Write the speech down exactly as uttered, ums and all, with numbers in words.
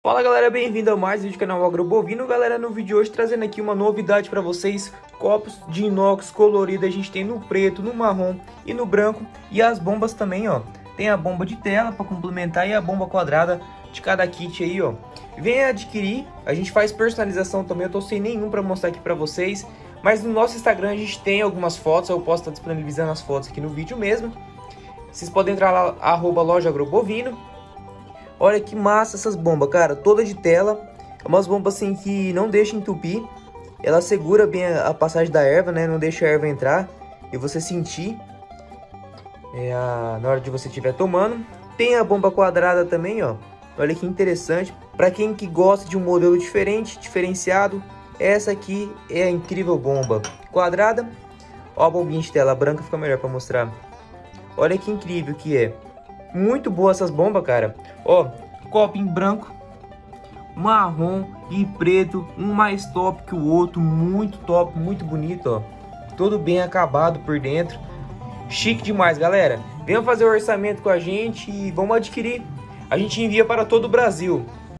Fala galera, bem-vindo a mais um vídeo do canal Agrobovino. Galera, no vídeo de hoje trazendo aqui uma novidade para vocês. Copos de inox colorido, a gente tem no preto, no marrom e no branco. E as bombas também, ó. Tem a bomba de tela para complementar e a bomba quadrada de cada kit aí, ó. Venha adquirir, a gente faz personalização também, eu tô sem nenhum para mostrar aqui para vocês. Mas no nosso Instagram a gente tem algumas fotos, eu posso estar disponibilizando as fotos aqui no vídeo mesmo. Vocês podem entrar lá, arroba loja Agrobovino. Olha que massa essas bombas, cara, toda de tela. É umas bombas assim que não deixa entupir. Ela segura bem a, a passagem da erva, né? Não deixa a erva entrar e você sentir é, a, na hora de você estiver tomando. Tem a bomba quadrada também, ó. Olha que interessante. Para quem que gosta de um modelo diferente, diferenciado, essa aqui é a incrível bomba quadrada. Ó, a bombinha de tela branca fica melhor para mostrar. Olha que incrível que é. Muito boa essas bombas, cara. Ó, copo em branco, marrom e preto, um mais top que o outro, muito top, muito bonito, ó. Todo bem acabado por dentro. Chique demais, galera. Venham fazer o orçamento com a gente e vamos adquirir. A gente envia para todo o Brasil.